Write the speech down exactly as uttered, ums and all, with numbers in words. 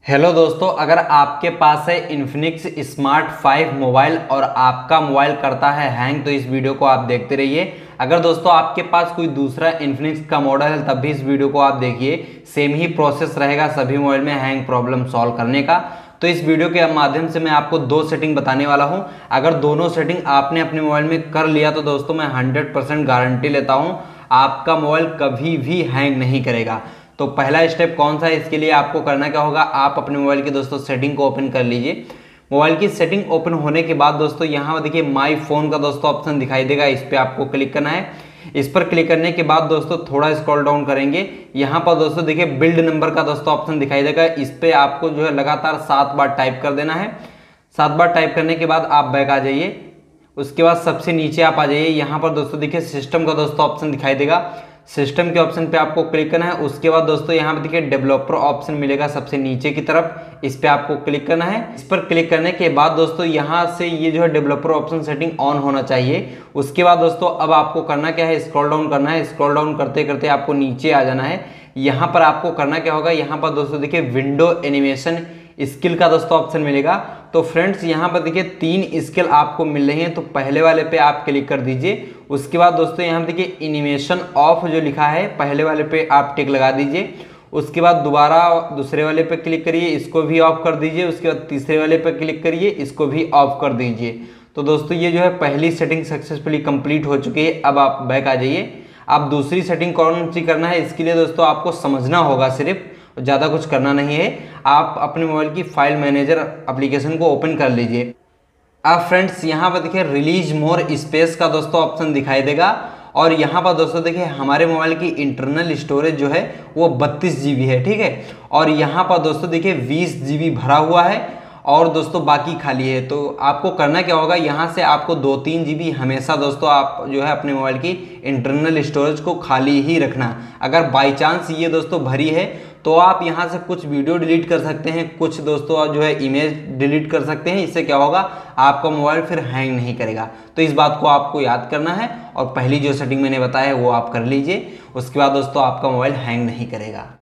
Hello दोस्तों, अगर आपके पास है इन्फिनिक्स स्मार्ट फाइव मोबाइल और आपका मोबाइल करता है हैंग तो इस वीडियो को आप देखते रहिए। अगर दोस्तों आपके पास कोई दूसरा इन्फिनिक्स का मॉडल है तब भी इस वीडियो को आप देखिए। सेम ही प्रोसेस रहेगा सभी मोबाइल में हैंग प्रॉब्लम सॉल्व करने का। तो इस वीडियो के माध्यम से मैं आपको दो सेटिंग बताने वाला हूं। अगर दोनों सेटिंग आपने अपने मोबाइल में कर लिया तो दोस्तों मैं हंड्रेड परसेंट गारंटी लेता हूं आपका मोबाइल कभी भी हैंग नहीं करेगा। तो पहला स्टेप कौन सा है, इसके लिए आपको करना क्या होगा, आप अपने मोबाइल की दोस्तों सेटिंग को ओपन कर लीजिए। मोबाइल की सेटिंग ओपन होने के बाद दोस्तों यहाँ देखिए माई फोन का दोस्तों ऑप्शन दिखाई देगा, इस पर आपको क्लिक करना है। इस पर क्लिक करने के बाद दोस्तों थोड़ा स्क्रॉल डाउन करेंगे, यहाँ पर दोस्तों देखिए बिल्ड नंबर का दोस्तों ऑप्शन दिखाई देगा, इस पर आपको जो है लगातार सात बार टाइप कर देना है। सात बार टाइप करने के बाद आप बैक आ जाइए। उसके बाद सबसे नीचे आप आ जाइए, यहाँ पर दोस्तों देखिए सिस्टम का दोस्तों ऑप्शन दिखाई देगा, सिस्टम के ऑप्शन पे आपको क्लिक करना है। उसके बाद दोस्तों यहाँ पे देखिए डेवलपर ऑप्शन मिलेगा सबसे नीचे की तरफ, इस पे आपको क्लिक करना है। इस पर क्लिक करने के बाद दोस्तों यहाँ से ये जो है डेवलपर ऑप्शन सेटिंग ऑन होना चाहिए। उसके बाद दोस्तों अब आपको करना क्या है, स्क्रॉल डाउन करना है। स्क्रॉल डाउन करते करते आपको नीचे आ जाना है। यहाँ पर आपको करना क्या होगा, यहाँ पर दोस्तों देखिए विंडो एनिमेशन स्किल का दोस्तों ऑप्शन मिलेगा। तो फ्रेंड्स यहाँ पर देखिए तीन स्किल आपको मिल रही हैं, तो पहले वाले पे आप क्लिक कर दीजिए। उसके बाद दोस्तों यहाँ पर देखिए एनिमेशन ऑफ जो लिखा है पहले वाले पे आप टिक लगा दीजिए। उसके बाद दोबारा दूसरे वाले पे क्लिक करिए, इसको भी ऑफ कर दीजिए। उसके बाद तीसरे वाले पे क्लिक करिए, इसको भी ऑफ कर दीजिए। तो दोस्तों ये जो है पहली सेटिंग सक्सेसफुली कंप्लीट हो चुकी है। अब आप बैक आ जाइए। अब दूसरी सेटिंग कौन सी करना है, इसके लिए दोस्तों आपको समझना होगा, सिर्फ ज़्यादा कुछ करना नहीं है। आप अपने मोबाइल की फाइल मैनेजर एप्लीकेशन को ओपन कर लीजिए। अब फ्रेंड्स यहाँ पर देखिए रिलीज मोर स्पेस का दोस्तों ऑप्शन दिखाई देगा, और यहाँ पर दोस्तों देखिए हमारे मोबाइल की इंटरनल स्टोरेज जो है वो बत्तीस जी बी है, ठीक है। और यहाँ पर दोस्तों देखिए बीस जी बी भरा हुआ है और दोस्तों बाकी खाली है। तो आपको करना क्या होगा, यहाँ से आपको दो तीन जी बी हमेशा दोस्तों आप जो है अपने मोबाइल की इंटरनल स्टोरेज को खाली ही रखना। अगर बाई चांस ये दोस्तों भरी है तो आप यहाँ से कुछ वीडियो डिलीट कर सकते हैं, कुछ दोस्तों जो है इमेज डिलीट कर सकते हैं। इससे क्या होगा, आपका मोबाइल फिर हैंग नहीं करेगा। तो इस बात को आपको याद करना है, और पहली जो सेटिंग मैंने बताया है वो आप कर लीजिए। उसके बाद दोस्तों आपका मोबाइल हैंग नहीं करेगा।